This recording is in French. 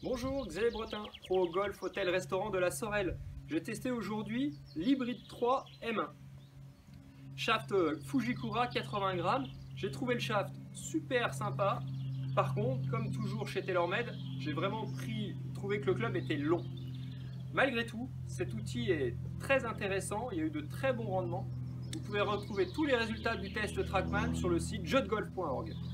Bonjour, Xavier Bretin, pro golf hôtel restaurant de la Sorel. J'ai testé aujourd'hui l'Hybrid 3 M1. Shaft Fujikura 80 grammes. J'ai trouvé le shaft super sympa. Par contre, comme toujours chez TaylorMade, j'ai vraiment trouvé que le club était long. Malgré tout, cet outil est très intéressant, il y a eu de très bons rendements. Vous pouvez retrouver tous les résultats du test Trackman sur le site jeuxdegolf.org.